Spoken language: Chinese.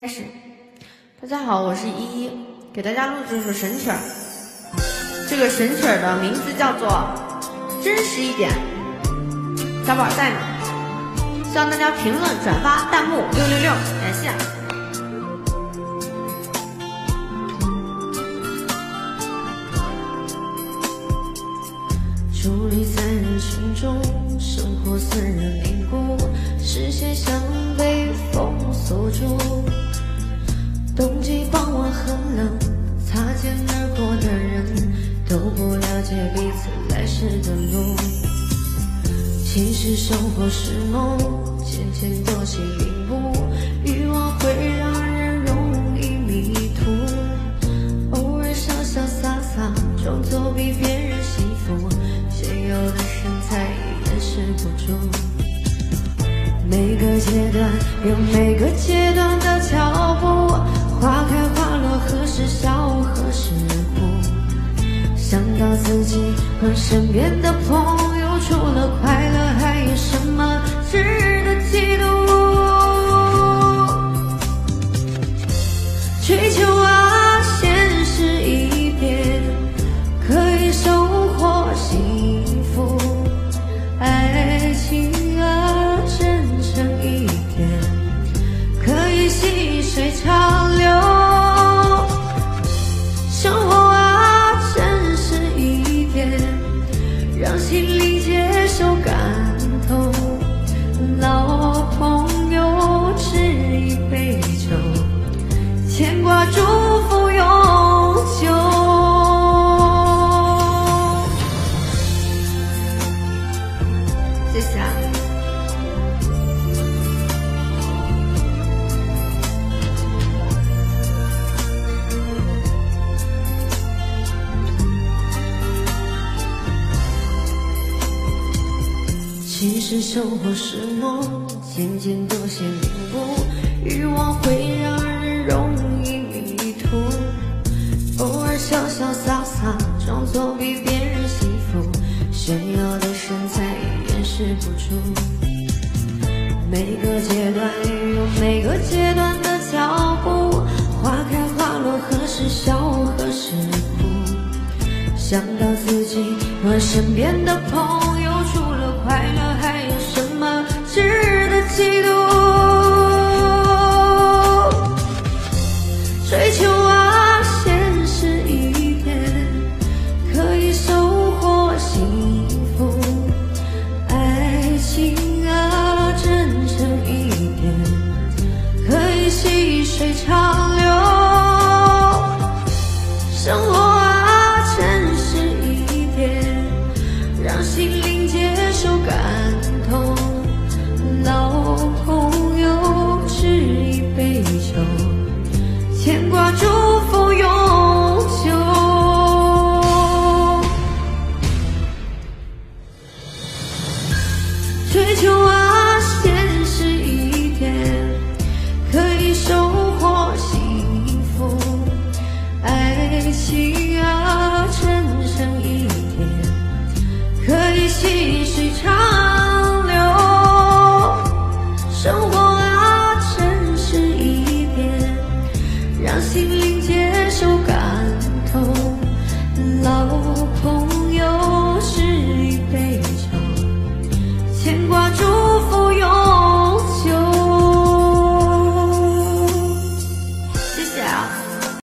开始，大家好，我是依依，给大家录制一首神曲儿。这个神曲儿的名字叫做《真实一点》，小宝在呢，希望大家评论、转发、弹幕666，感谢。 伫立在人群中，生活虽然凝固，视线像被风锁住。冬季傍晚很冷，擦肩而过的人都不了解彼此来时的路。其实生活是梦，渐渐多起领悟，欲望会让人容易迷途。偶尔潇潇洒洒，装作比别人幸福，现有的身材掩饰不住。每个阶段有每个阶段的脚步，花开花落，何时笑，何时哭。想到自己和身边的朋友，除了快乐还有什么值得嫉妒？追求啊，现实一点，可以收获幸福。爱情啊，真诚一点，可以细水长流。生活啊，真实一点，让心里接受感动。老朋友，吃一杯酒，牵挂祝福永久。 谢谢啊。 其实生活是梦，渐渐多些领悟，欲望会让人容易迷途。偶尔潇潇洒洒，装作比别人幸福，炫耀的身材掩饰不住。每个阶段有每个阶段的脚步，花开花落，何时笑，何时哭。想到自己和身边的朋友，除了快乐还有什么值得嫉妒？追求啊，现实一点，可以收获幸福。爱情啊，真诚一点，可以细水长流。生活啊，真实一点，让心灵接受感动。老朋友，吃一杯酒，牵挂祝福永久。追求啊，现实一点，可以收获幸福。爱情